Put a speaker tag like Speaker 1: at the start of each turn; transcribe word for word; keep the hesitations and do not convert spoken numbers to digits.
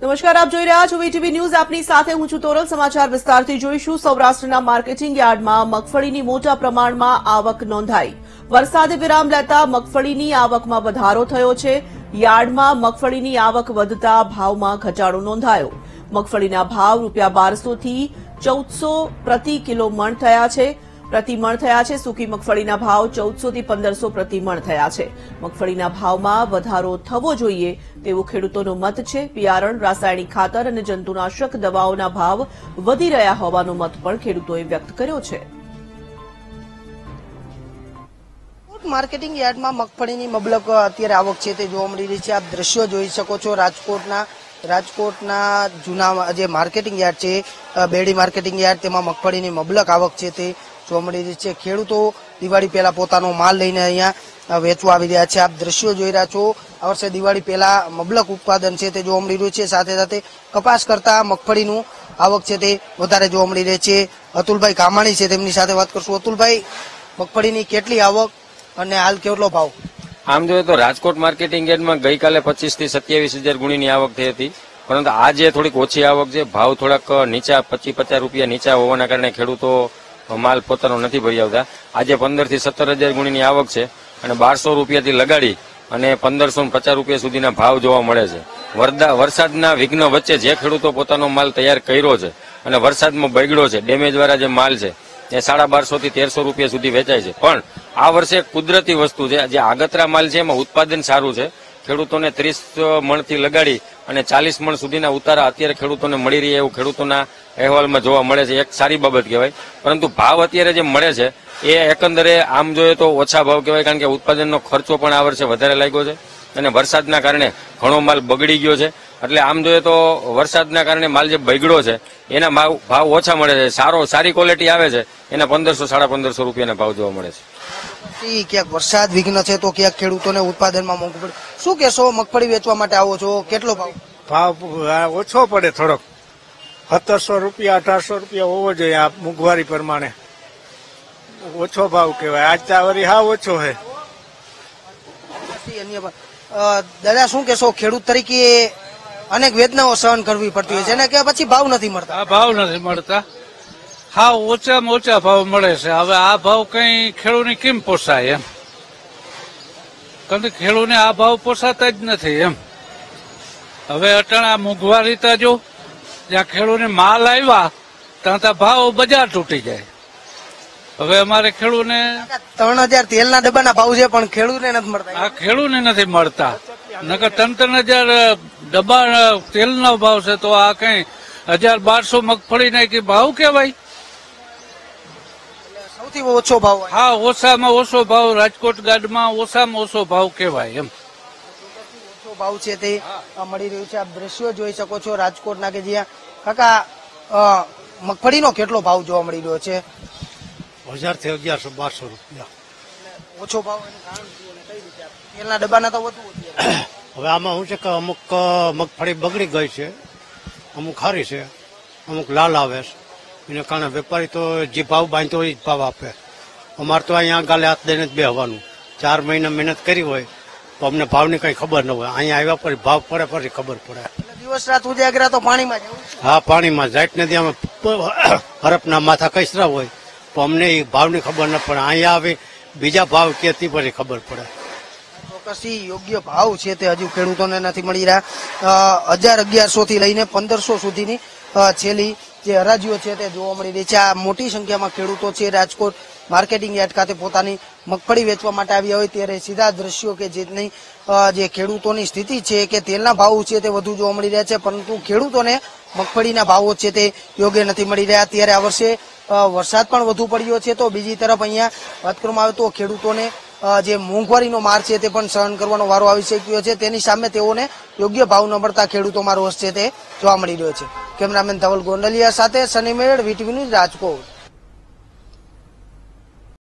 Speaker 1: નમસ્કાર, આપ જોઈ રહ્યા છો વીટીવી ન્યૂઝ. આપની સાથે હું છું તોરલ. સમાચાર વિસ્તારથી જોઈશું. સૌરાષ્ટ્રના માર્કેટિંગ યાર્ડમાં મગફળીની મોટા પ્રમાણમાં આવક નોંધાઈ. વરસાદે વિરામ લેતા મગફળીની આવકમાં વધારો થયો છે. યાર્ડમાં મગફળીની આવક વધતા ભાવમાં ઘટાડો નોંધાયો. મગફળીના ભાવ રૂપિયા બારસો થી ચૌદસો પ્રતિ કિલો મણ થયા છે. પ્રતિમણ થયા છે. સૂકી મગફળીના ભાવ ચૌદસો થી પંદરસો પ્રતિમણ થયા છે. મગફળીના ભાવમાં વધારો થવો જોઈએ તેવું ખેડૂતોનો મત છે. બિયારણ, રાસાયણિક ખાતર અને જંતુનાશક દવાઓના ભાવ વધી રહ્યા હોવાનો મત પણ ખેડૂતોએ વ્યક્ત કર્યો છે.
Speaker 2: માર્કેટિંગ યાર્ડમાં મગફળીની મબલક અત્યારે આવક છે તે જોવા મળી રહી છે. આપ દ્રશ્યો જોઈ શકો છો. રાજકોટના રાજકોટના જૂના જે માર્કેટિંગ યાર્ડ છે, બેડી માર્કેટિંગ યાર્ડ, તેમાં મગફળીની મબલક આવક છે તે જોવા મળી રહી છે. ખેડૂતો દિવાળી પહેલા પોતાનો માલ લઈને અહીંયા વેચવા આવી રહ્યા છે. આપ દ્રશ્યો જોઈ રહ્યા છો. આ વર્ષે દિવાળી પહેલા મબલક ઉત્પાદન છે તે જોવા મળી રહ્યું છે. સાથે સાથે કપાસ કરતા મગફળીનું આવક છે તે વધારે જોવા મળી રહી છે. અતુલભાઈ કામાણી છે, તેમની સાથે વાત કરશું. અતુલભાઈ, મગફળીની કેટલી આવક અને હાલ કેટલો ભાવ?
Speaker 3: આમ જોઈએ તો રાજકોટ માર્કેટિંગ યાર્ડમાં ગઈકાલે પચીસ થી સત્યાવીસ હજાર ગુણીની આવક થઈ હતી, પરંતુ આજે થોડીક ઓછી આવક છે. ભાવ થોડાક નીચા પચીસ પચાસ રૂપિયા નીચા હોવાના કારણે ખેડૂતો માલ પોતાનો નથી ભરી આવતા. આજે પંદર થી સત્તર હજાર ગુણીની આવક છે અને બારસો રૂપિયાથી લગાડી અને પંદરસો પચાસ રૂપિયા સુધીના ભાવ જોવા મળે છે. વરસાદના વિઘ્ન વચ્ચે જે ખેડૂતો પોતાનો માલ તૈયાર કર્યો છે અને વરસાદમાં બગડ્યો છે, ડેમેજ વાળા જે માલ છે એ સાડા બારસો થી તેરસો રૂપિયા સુધી વેચાય છે. પણ આ વર્ષે કુદરતી વસ્તુ છે. જે આગતરા માલ છે એમાં ઉત્પાદન સારું છે. ખેડૂતોને ત્રીસ મણથી લગાડી અને ચાલીસ મણ સુધીના ઉતારા અત્યારે ખેડૂતોને મળી રહ્યા એવું ખેડૂતોના અહેવાલમાં જોવા મળે છે. એક સારી બાબત કહેવાય. પરંતુ ભાવ અત્યારે જે મળે છે એ એકંદરે આમ જોઈએ તો ઓછા ભાવ કહેવાય, કારણ કે ઉત્પાદનનો ખર્ચો પણ આ વર્ષે વધારે લાગ્યો છે અને વરસાદના કારણે ઘણો માલ બગડી ગયો છે. એટલે આમ જોઈએ તો વરસાદના કારણે માલ જે બગડ્યો છે એના ભાવ ભાવ ઓછા મળે છે. સારો સારી ક્વોલિટી આવે છે એના પંદરસો સાડા પંદરસો રૂપિયાના ભાવ જોવા મળે છે.
Speaker 2: ક્યાંક વરસાદ વિઘ્ન છે તો ક્યાંક ખેડૂતોને ઉત્પાદનમાં મોંઘું પડે. શું કેશો, મગફળી વેચવા માટે આવો છો, કેટલો ભાવ?
Speaker 4: ભાવ ઓછો પડે થોડોક. સત્તરસો રૂપિયા અઢારસો રૂપિયા હોવો જોઈએ. આ મોંઘવારી પ્રમાણે ઓછો ભાવ કહેવાય. આજ ચાવરી હા ઓછો છે.
Speaker 2: દાદા, શું કેશો, ખેડૂત તરીકે અનેક વેદનાઓ સહન કરવી પડતી હોય છે ને, કે પછી ભાવ નથી મળતા?
Speaker 5: ભાવ નથી મળતા. હા, ઓછામાં ઓછા ભાવ મળે છે. હવે આ ભાવ કઈ ખેડૂતને કેમ પોસાય એમ, કારણ કે ખેડૂતને આ ભાવ પોસાતા જ નથી એમ. હવે અટાણા મોંઘવારી તા જો જ્યાં ખેડૂતને માલ આવ્યા ત્યાં ત્યાં ભાવ બજાર તૂટી જાય. હવે અમારે ખેડૂતને
Speaker 2: ત્રણ હજાર તેલના ડબ્બાના ભાવ છે પણ ખેડૂતને નથી મળતા.
Speaker 5: આ ખેડૂતને નથી મળતા. નકર ત્રણ ત્રણ હજાર ડબ્બા તેલનો ભાવ છે તો આ કઈ હજાર બારસો મગફળી નાખી ભાવ કેવાય?
Speaker 2: સૌથી ઓછો ભાવ.
Speaker 5: હા, ઓછામાં ઓછો ભાવ રાજકોટ ગાર્ડમાં ઓછામાં ઓછો ભાવ કેવાય એમ.
Speaker 2: ઓછો ભાવ છે તે મળી રહ્યું છે. આપ દ્રશ્યો જોઈ શકો છો રાજકોટના, કે જ્યાં કાકા મગફળીનો કેટલો ભાવ જોવા મળી રહ્યો છે?
Speaker 4: હજાર થી અગિયારસો બારસો રૂપિયા
Speaker 2: ઓછો ભાવ. તેલના ડબ્બાના તો વધુ.
Speaker 4: હવે આમાં શું છે કે અમુક મગફળી બગડી ગઈ છે, અમુક સારી છે, અમુક લાલ આવે છે. એને કારણે વેપારી તો જે ભાવ બાંધતો હોય એ જ ભાવ આપે. અમારે તો અહીંયા ગાલે હાથ દઈને જ બેહવાનું. ચાર મહિના મહેનત કરી હોય તો અમને ભાવની કઈ ખબર ન હોય. અહીંયા આવ્યા પછી ભાવ પડે પછી ખબર પડે.
Speaker 2: દિવસ રાત ઉજાગરા તો પાણીમાં જ.
Speaker 4: હા, પાણીમાં જાઈટ નથી. અમે હરપના માથા કચરા હોય તો અમને એ ભાવની ખબર ન પડે. અહીંયા આવી બીજા ભાવ કેતી પછી ખબર પડે.
Speaker 2: ચોક્કસી યોગ્ય ભાવ છે તે હજુ ખેડૂતોને નથી મળી રહ્યા. હજાર અગિયારસો થી લઈને પંદરસો સુધીની છેલ્લી જે હરાજીઓ છે તે જોવા મળી રહી છે. આ મોટી સંખ્યામાં ખેડૂતો છે રાજકોટ માર્કેટિંગ યાર્ડ ખાતે પોતાની મગફળી વેચવા માટે આવ્યા હોય ત્યારે સીધા દ્રશ્યો કે જેની જે ખેડૂતોની સ્થિતિ છે કે તેલના ભાવ છે તે વધુ જોવા મળી રહ્યા છે, પરંતુ ખેડૂતોને મગફળીના ભાવો છે તે યોગ્ય નથી મળી રહ્યા. ત્યારે આ વર્ષે વરસાદ પણ વધુ પડ્યો છે તો બીજી તરફ અહીંયા વાત કરવામાં આવે તો ખેડૂતોને જે મોંઘવારીનો માર છે તે પણ સહન કરવાનો વારો આવી શક્યો છે. તેની સામે તેઓને યોગ્ય ભાવ ન મળતા ખેડૂતોમાં રોષ છે તે જોવા મળી રહ્યો છે. કેમેરામેન ધવલ ગોંડલિયા સાથે સની મેળ, વીટીવી ન્યૂઝ, રાજકોટ.